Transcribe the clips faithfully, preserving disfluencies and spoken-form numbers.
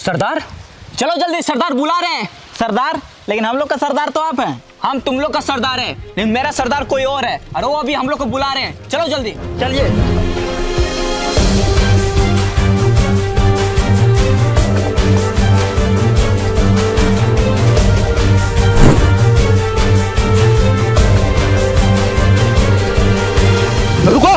सरदार चलो जल्दी, सरदार बुला रहे हैं। सरदार? लेकिन हम लोग का सरदार तो आप हैं। हम तुम लोग का सरदार है, लेकिन मेरा सरदार कोई और है और वो अभी हम लोग को बुला रहे हैं। चलो जल्दी। चलिए। रुको,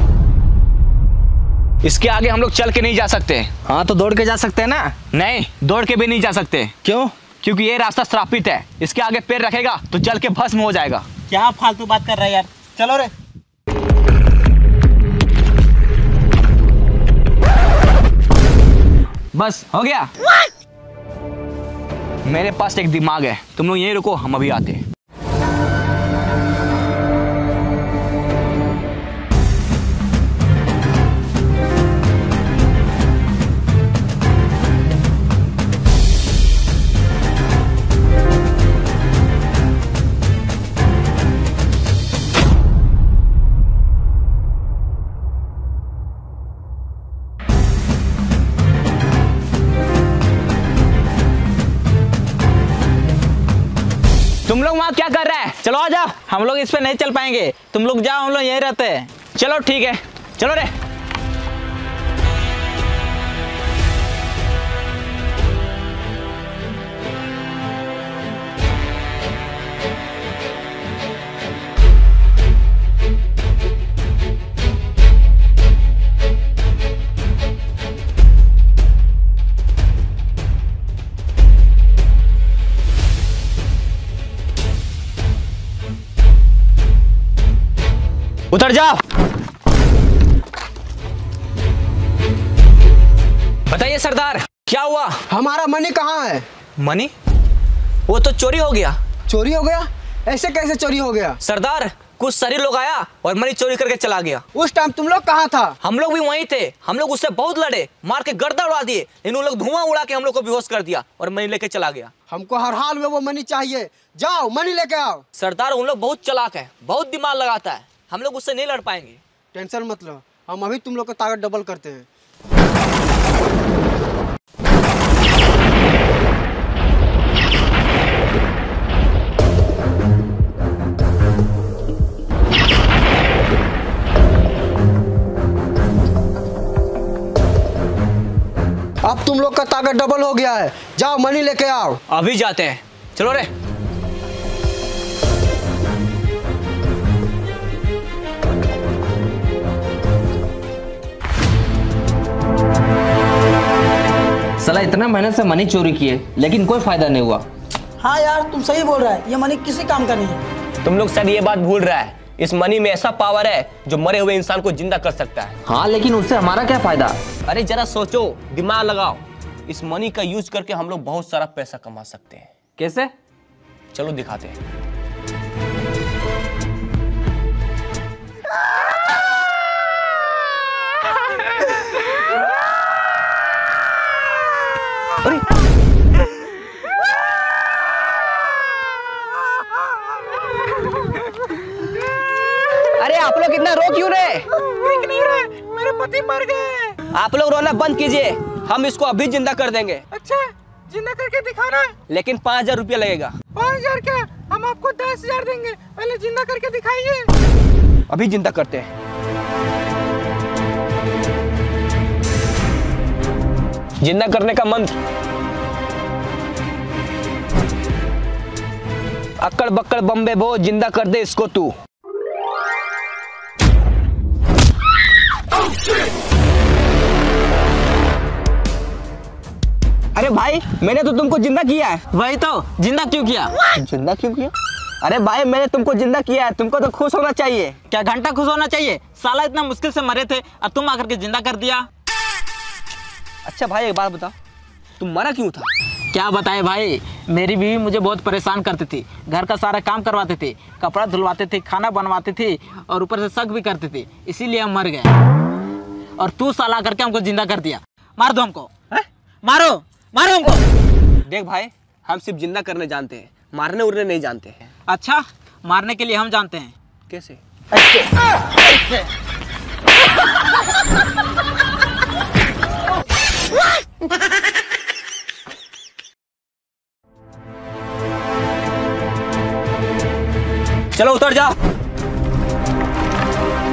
इसके आगे हम लोग चल के नहीं जा सकते। हाँ तो दौड़ के जा सकते हैं ना? नहीं, दौड़ के भी नहीं जा सकते। क्यों? क्योंकि ये रास्ता श्रापित है, इसके आगे पैर रखेगा तो जल के भस्म हो जाएगा। क्या फालतू बात कर रहा है यार, चलो रे। बस हो गया। मेरे पास एक दिमाग है, तुम लोग यहीं रुको, हम अभी आते हैं। तुम लोग वहां क्या कर रहे हैं? चलो आ जाओ। हम लोग इस पे नहीं चल पाएंगे, तुम लोग जाओ, हम लोग यहीं रहते हैं। चलो ठीक है, चलो रे। उतर जाओ। बताइए सरदार, क्या हुआ? हमारा मनी कहाँ है? मनी? वो तो चोरी हो गया। चोरी हो गया? ऐसे कैसे चोरी हो गया? सरदार, कुछ शरीर लोग आया और मनी चोरी करके चला गया। उस टाइम तुम लोग कहाँ था? हम लोग भी वहीं थे। हम लोग उससे बहुत लड़े, मार के गर्दा उड़ा दिए, लेकिन उन लोग धुआं उड़ा के हम लोग को बेहोश कर दिया और मनी लेके चला गया। हमको हर हाल में वो मनी चाहिए, जाओ मनी लेके आओ। सरदार, उन लोग बहुत चालाक है, बहुत दिमाग लगाता है, हम लोग उससे नहीं लड़ पाएंगे। टेंशन मत लो, हम अभी तुम लोग का ताकत डबल करते हैं। अब तुम लोग का ताकत डबल हो गया है, जाओ मनी लेके आओ। अभी जाते हैं, चलो रे। साला इतना मेहनत से मनी चोरी किए लेकिन कोई फायदा नहीं हुआ। हाँ यार तुम सही बोल रहा है, ये मनी किसी काम का नहीं है। तुम लोग शायद ये बात भूल रहा है, इस मनी में ऐसा पावर है जो मरे हुए इंसान को जिंदा कर सकता है। हाँ लेकिन उससे हमारा क्या फायदा? अरे जरा सोचो, दिमाग लगाओ। इस मनी का यूज करके हम लोग बहुत सारा पैसा कमा सकते हैं। कैसे? चलो दिखाते हैं। अरे अरे आप लोग इतना रो क्यों रहे? देख नहीं रहे, मेरे पति मर गए। आप लोग रोना बंद कीजिए, हम इसको अभी जिंदा कर देंगे। अच्छा, जिंदा करके दिखाना है? लेकिन पाँच हजार रुपया लगेगा। पाँच हजार क्या, हम आपको दस हजार देंगे, पहले जिंदा करके दिखाइए। अभी जिंदा करते हैं। जिंदा करने का मंत्र, अक्कड़ बक्कड़ बम्बे बो, जिंदा कर दे इसको तू। अरे भाई, मैंने तो तुमको जिंदा किया है। वही तो, जिंदा क्यों किया? जिंदा क्यों किया? अरे भाई, मैंने तुमको जिंदा किया है, तुमको तो खुश होना चाहिए। क्या घंटा खुश होना चाहिए? साला इतना मुश्किल से मरे थे और तुम आकर के जिंदा कर दिया। अच्छा भाई, एक बात बताओ, तुम मरा क्यों था? क्या बताए भाई, मेरी बीवी मुझे बहुत परेशान करती थी, घर का सारा काम करवाती थी, कपड़ा धुलवाती थी, खाना बनवाती थी और ऊपर से शक भी करती थी, इसीलिए हम मर गए। और तू साला करके हमको जिंदा कर दिया। मार दो हमको। है? मारो मारो हमको। देख भाई, हम सिर्फ जिंदा करने जानते हैं, मारने उड़ने नहीं जानते हैं। अच्छा, मारने के लिए हम जानते हैं। कैसे?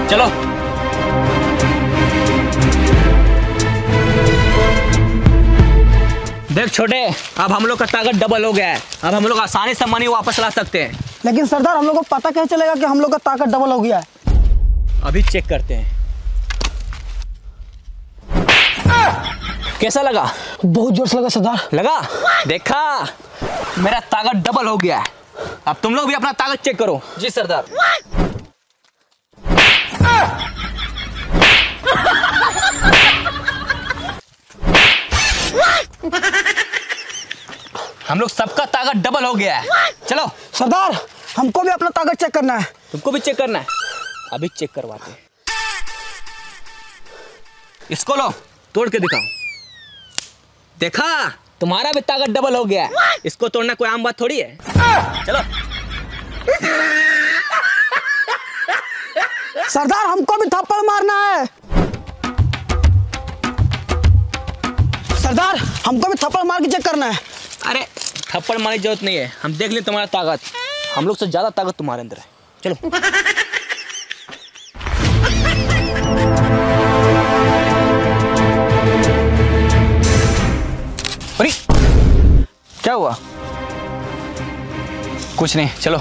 चलो। देख छोटे, अब हम लोग का ताकत डबल हो गया है। अब हम लोग आसानी से मनी वापस ला सकते हैं। लेकिन सरदार हम लोग को पता कैसे चलेगा कि हम लोग का ताकत डबल हो गया है? अभी चेक करते हैं। कैसा लगा? बहुत जोर से लगा सरदार। लगा? देखा, मेरा ताकत डबल हो गया है। अब तुम लोग भी अपना ताकत चेक करो। जी सरदार। हम लोग सबका ताकत डबल हो गया है। चलो सरदार, हमको भी अपना ताकत चेक करना है। तुमको भी चेक करना है? अभी चेक करवाते हैं। इसको लो, तोड़ के दिखाओ। देखा, तुम्हारा भी ताकत डबल हो गया है। इसको तोड़ना कोई आम बात थोड़ी है। चलो। सरदार, हमको भी थप्पड़ मारना है। सरदार, हमको भी थप्पड़ मार के चेक करना है। अरे थप्पड़ मारने की जरूरत नहीं है, हम देख लें तुम्हारा ताकत। हम लोग से ज्यादा ताकत तुम्हारे अंदर है। चलो। अरे क्या हुआ? कुछ नहीं, चलो।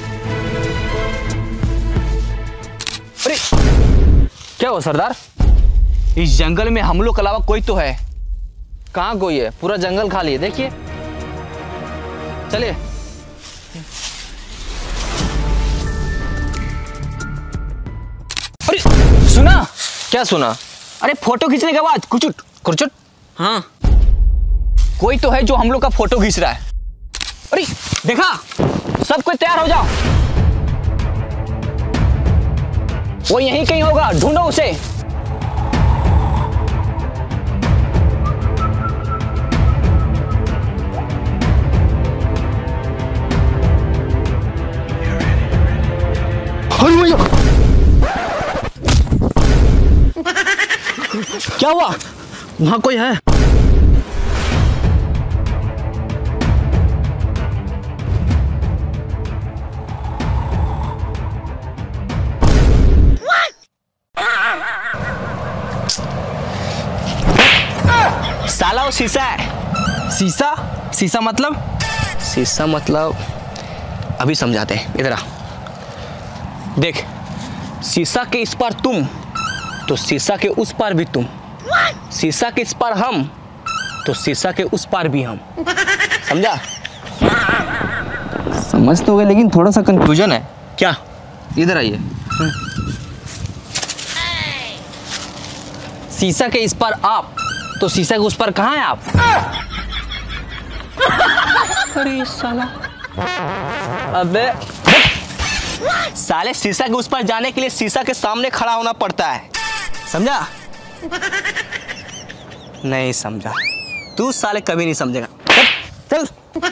अरे क्या हुआ सरदार? इस जंगल में हम लोग के अलावा कोई तो है। कहाँ कोई है? पूरा जंगल खाली है, देखिए। चलिए। अरे सुना? क्या सुना? अरे फोटो खींचने के बाद कुचुट कुरचुट? हाँ, कोई तो है जो हम लोग का फोटो खींच रहा है। अरे देखा, सब कोई तैयार हो जाओ। वो यहीं कहीं होगा, ढूंढो उसे। क्या हुआ? वहां कोई है? साला वो शीशा है। शीशा? शीशा मतलब? शीशा मतलब अभी समझाते हैं, इधर आ। देख, शीशा के इस पार तुम, तो शीशा के उस पार भी तुम। शीशा के इस पार हम, तो शीशा के उस पार भी हम। समझा? समझ तो गए, लेकिन थोड़ा सा कंफ्यूजन है। क्या? इधर आइए। शीशा के इस पार आप, तो शीशा के उस पार कहाँ है आप? अरे साला, अबे साले, शीशा के उस पार जाने के लिए शीशा के सामने खड़ा होना पड़ता है। समझा? नहीं समझा? तू साले कभी नहीं समझेगा। चल, चल।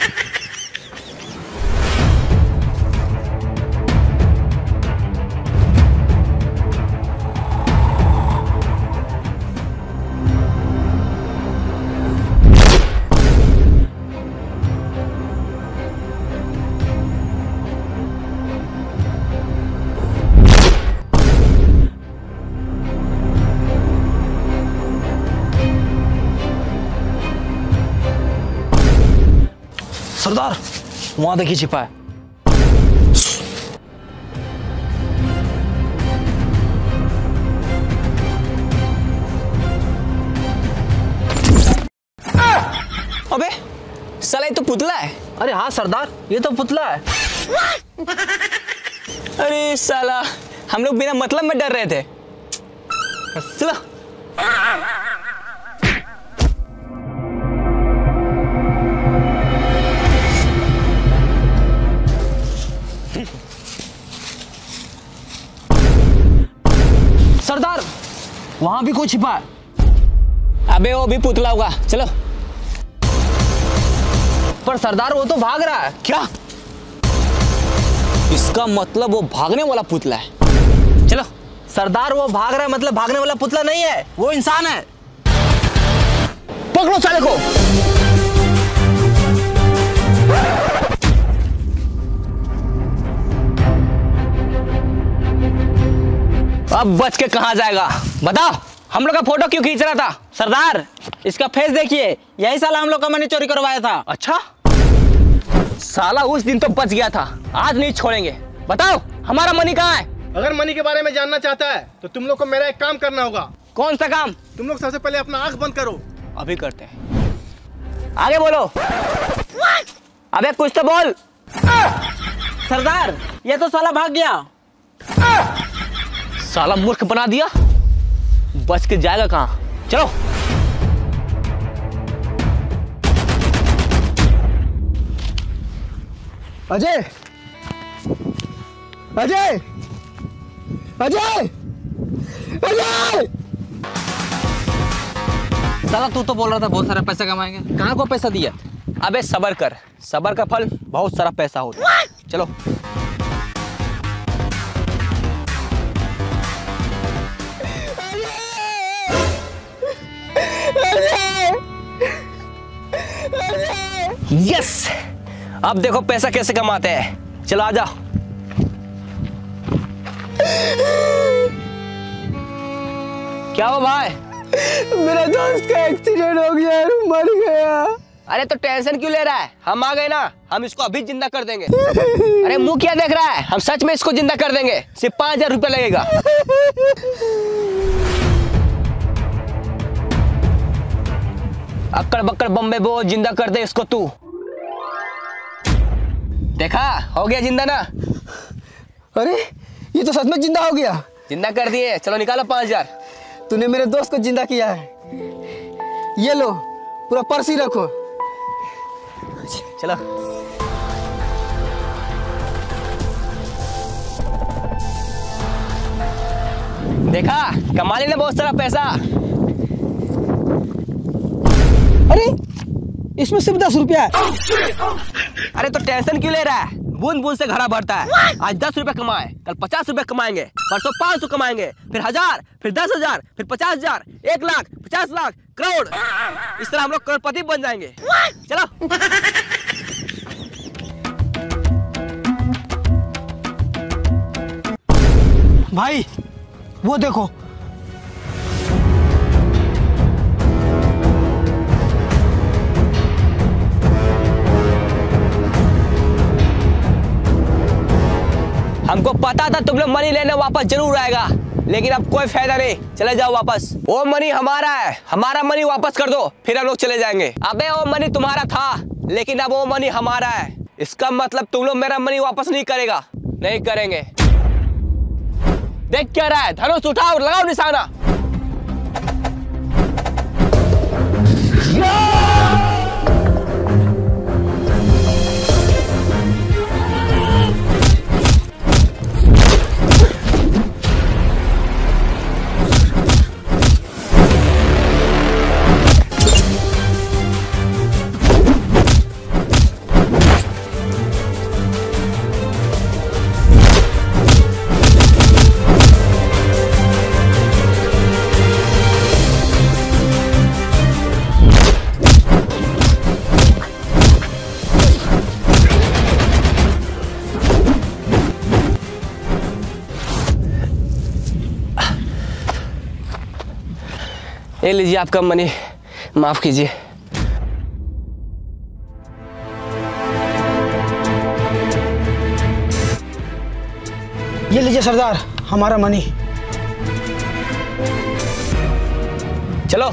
सरदार, वहां देखिए छिपा है। अबे साला, ये तो पुतला है। अरे हाँ सरदार, ये तो पुतला है। अरे साला, हम लोग बिना मतलब में डर रहे थे। चलो। सरदार, वहां भी कोई छिपा है। अबे वो भी पुतला होगा। चलो। पर सरदार वो तो भाग रहा है। क्या? इसका मतलब वो भागने वाला पुतला है। चलो। सरदार वो भाग रहा है मतलब भागने वाला पुतला नहीं है, वो इंसान है। पकड़ो साले को। अब बच के कहाँ जाएगा? बताओ, हम लोग का फोटो क्यों खींच रहा था? सरदार, इसका फेस देखिए, यही साला हम लोग का मनी चोरी करवाया था। अच्छा, साला उस दिन तो बच गया था, आज नहीं छोड़ेंगे। बताओ हमारा मनी कहाँ है? अगर मनी के बारे में जानना चाहता है तो तुम लोग को मेरा एक काम करना होगा। कौन सा काम? तुम लोग सबसे पहले अपना आंख बंद करो। अभी करते हैं। आगे बोलो। अबे कुछ तो बोल। सरदार, ये तो साला भाग गया। साला मूर्ख बना दिया, बच के जाएगा कहाँ? चलो। अजय, अजय, अजय, अजय! साला तू तो बोल रहा था बहुत सारा पैसा कमाएंगे, कहाँ को पैसा दिया? अबे सबर कर, सबर का फल बहुत सारा पैसा होता है। चलो। यस, अब देखो पैसा कैसे कमाते हैं। चलो आ जाओ। क्या हो भाई? मेरा दोस्त का एक्सीडेंट हो गया, मर गया। अरे तो टेंशन क्यों ले रहा है? हम आ गए ना, हम इसको अभी जिंदा कर देंगे। अरे मुंह क्या देख रहा है? हम सच में इसको जिंदा कर देंगे, सिर्फ पाँच हजार रुपया लगेगा। अक्कड़ बक्कड़ बम्बे बो, जिंदा कर दे इसको तू। देखा, हो गया जिंदा ना? अरे ये तो सच में जिंदा हो गया। जिंदा कर दिए। चलो निकालो पाँच हजार। तूने मेरे दोस्त को जिंदा किया है। ये लो, पूरा पर्स ही रखो। चलो। देखा, कमा लेना बहुत सारा पैसा। अरे इसमें सिर्फ दस रुपया है। अरे तो टेंशन क्यों ले रहा है? बूंद बूंद से घड़ा भरता है। आज दस रुपए कमाए, कल पचास रुपए कमाएंगे, परसों पाँच सौ कमाएंगे, फिर हजार, फिर दस हजार, फिर पचास हजार, एक लाख, पचास लाख, करोड़। इस तरह हम लोग करोड़पति बन जाएंगे। चलो। भाई वो देखो, हमको पता था तुम लोग मनी लेने वापस जरूर आएगा, लेकिन अब कोई फायदा नहीं। चले जाओ वापस। वो मनी हमारा है, हमारा मनी वापस कर दो, फिर हम लोग चले जाएंगे। अबे वो मनी तुम्हारा था, लेकिन अब वो मनी हमारा है। इसका मतलब तुम लोग मेरा मनी वापस नहीं करेगा। नहीं करेंगे। देख क्या रहा है? धनुष उठाओ, लगाओ निशाना। ये लीजिए आपका मनी, माफ कीजिए। ये लीजिए सरदार, हमारा मनी। चलो।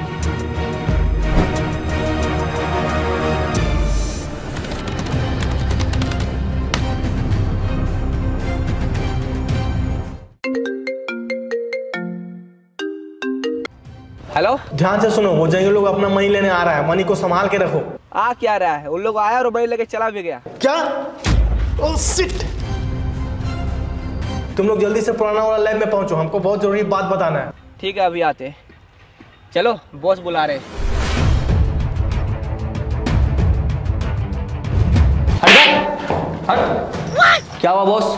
हेलो, ध्यान से सुनो, वो जंगली लोग अपना मनी लेने आ रहा है। मनी को संभाल के रखो। आ क्या रहा है? उन लोग आया और मनी लेके चला भी गया। क्या? Oh shit! तुम लोग जल्दी से पुराना वाला लैब में पहुंचो, हमको बहुत जरूरी बात बताना है। ठीक है, अभी आते। चलो, बॉस बुला रहे। हट हट। क्या हुआ बॉस?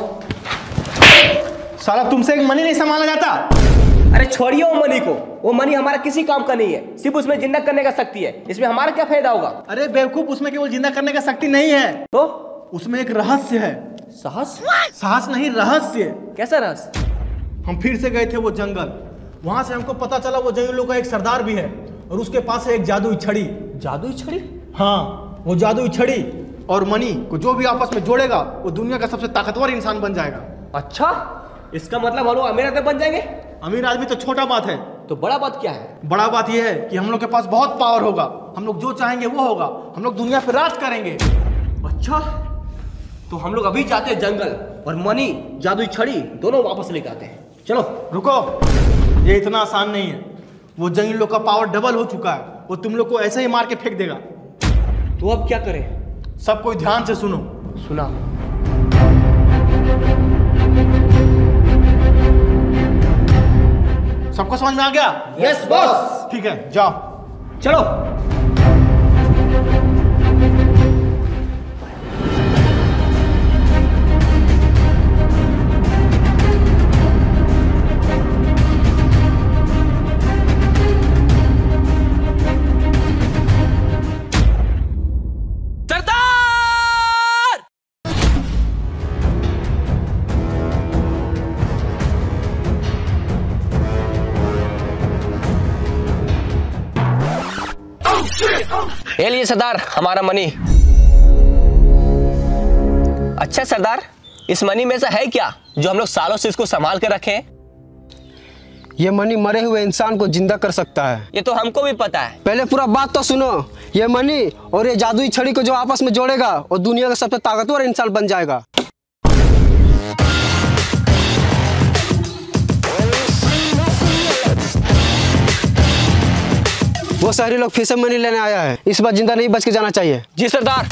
साला तुमसे एक मनी नहीं संभाला जाता। अरे छोड़िए वो मनी को, वो मनी हमारा किसी काम का नहीं है, सिर्फ उसमें जिंदा करने का शक्ति है। इसमें हमारा क्या फायदा होगा? अरे बेवकूफ, उसमें केवल जिंदा करने का शक्ति नहीं है, तो उसमें एक रहस्य है। साहस? साहस नहीं, रहस्य। कैसा रहस्य? हम फिर से गए थे वो जंगल। वहां से हमको पता चला वो जंगलों का एक सरदार भी है और उसके पास है एक जादुई छड़ी। जादुई छड़ी? हाँ, वो जादुई छड़ी और मनी को जो भी आपस में जोड़ेगा वो दुनिया का सबसे ताकतवर इंसान बन जाएगा। अच्छा, इसका मतलब हम लोग अमीर आदमी बन जाएंगे? अमीर आदमी तो छोटा बात है, तो बड़ा बात क्या है? बड़ा बात यह है कि हम लोग के पास बहुत पावर होगा। हम लोग जो चाहेंगे वो होगा। हम लोग दुनिया पे राज करेंगे। अच्छा, तो हम लोग अभी जाते हैं जंगल और मनी जादुई छड़ी दोनों वापस लेके आते हैं। चलो। रुको, ये इतना आसान नहीं है। वो जंगल लोग का पावर डबल हो चुका है। वो तुम लोग को ऐसे ही मार के फेंक देगा। तो अब क्या करें? सब कोई ध्यान से सुनो। सुना। सबको समझ में आ गया? Yes boss. ठीक है, जाओ। चलो। ये लिए सरदार हमारा मनी। अच्छा सरदार, इस मनी में से है क्या जो हम लोग सालों से इसको संभाल कर रखे हैं? ये मनी मरे हुए इंसान को जिंदा कर सकता है। ये तो हमको भी पता है। पहले पूरा बात तो सुनो। ये मनी और ये जादुई छड़ी को जो आपस में जोड़ेगा और दुनिया का सबसे ताकतवर इंसान बन जाएगा। वो शहरी लोग फिर से मनी लेने आया है। इस बार जिंदा नहीं बच के जाना चाहिए। जी सरदार।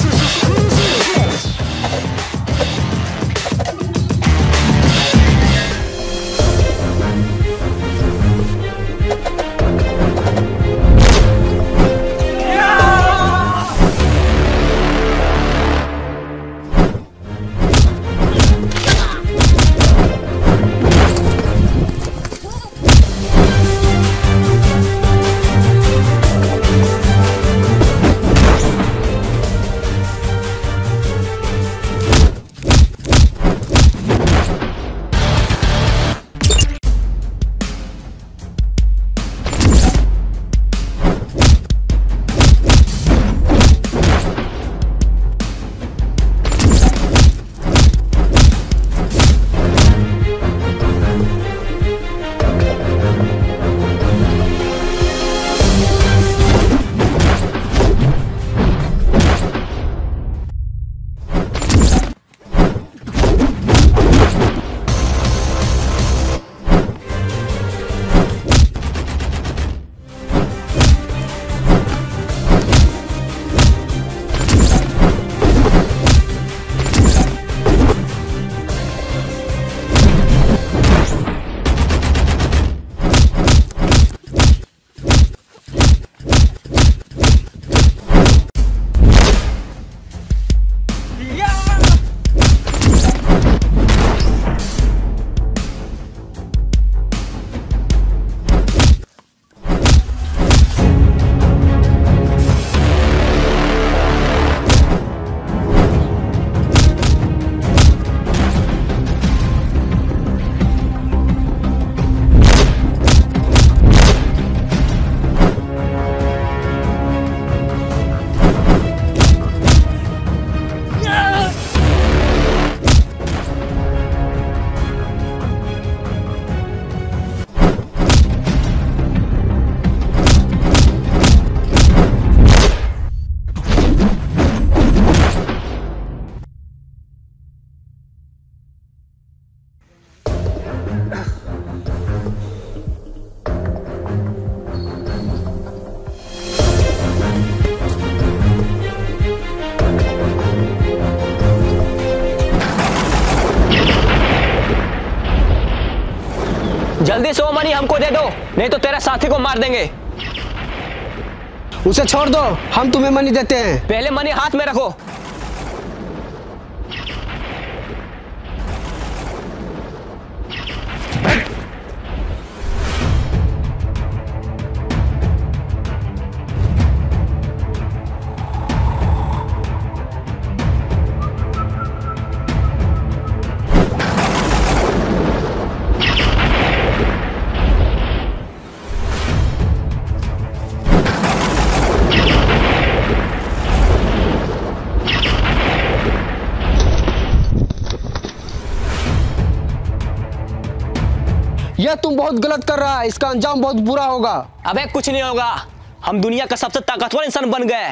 जल्दी से वो मनी हमको दे दो, नहीं तो तेरे साथी को मार देंगे। उसे छोड़ दो, हम तुम्हें मनी देते हैं। पहले मनी हाथ में रखो। ये तुम बहुत गलत कर रहा है, इसका अंजाम बहुत बुरा होगा। अबे कुछ नहीं होगा, हम दुनिया का सबसे ताकतवर इंसान बन गए।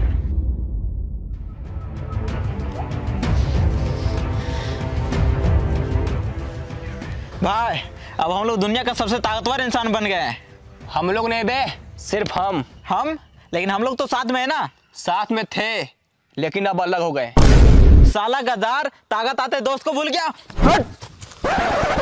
भाई अब हम लोग दुनिया का सबसे ताकतवर इंसान बन गए हैं। हम लोग नहीं बे, सिर्फ हम। हम? लेकिन हम लोग तो साथ में है ना। साथ में थे लेकिन अब अलग हो गए। साला गद्दार, ताकत आते दोस्त को भूल गया। हट।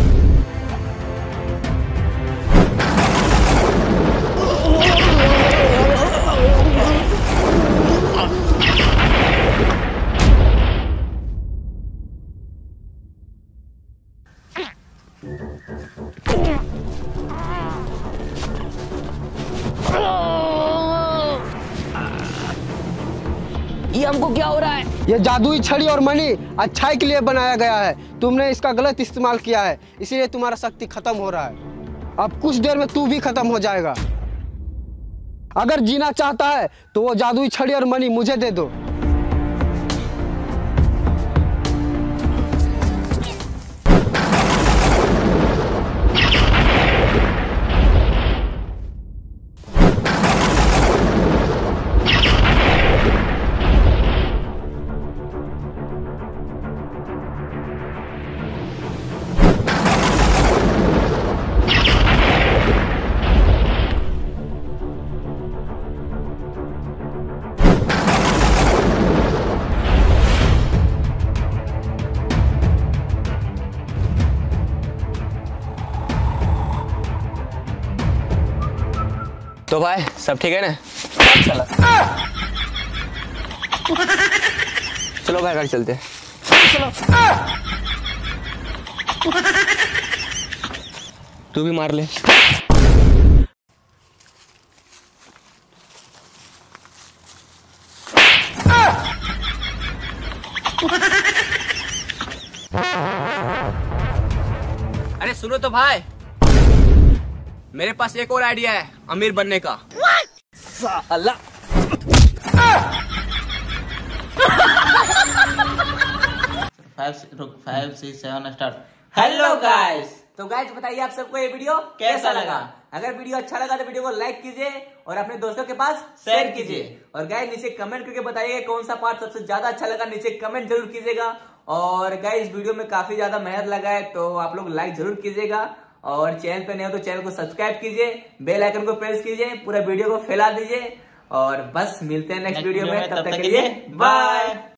ये हमको क्या हो रहा है? ये जादुई छड़ी और मणि अच्छाई के लिए बनाया गया है। तुमने इसका गलत इस्तेमाल किया है, इसीलिए तुम्हारा शक्ति खत्म हो रहा है। अब कुछ देर में तू भी खत्म हो जाएगा। अगर जीना चाहता है तो वो जादुई छड़ी और मणि मुझे दे दो। तो भाई सब ठीक है ना? चलो चलो भाई घर चलते हैं। चलो तू भी मार ले। अरे सुनो तो भाई, मेरे पास एक और आइडिया है अमीर बनने का। साला five six seven start. Hello guys, तो गाइस बताइए आप सबको ये वीडियो कैसा लगा? अगर वीडियो अच्छा लगा तो वीडियो को लाइक कीजिए और अपने दोस्तों के पास शेयर कीजिए। और गाइस नीचे कमेंट करके बताइए कौन सा पार्ट सबसे ज्यादा अच्छा लगा, नीचे कमेंट जरूर कीजिएगा। और गाइस वीडियो में काफी ज्यादा मेहनत लगा है तो आप लोग लाइक जरूर कीजिएगा। और चैनल पे नए हो तो चैनल को सब्सक्राइब कीजिए, बेल आइकन को प्रेस कीजिए, पूरा वीडियो को फैला दीजिए। और बस मिलते हैं नेक्स्ट वीडियो में, तब तक के लिए बाय।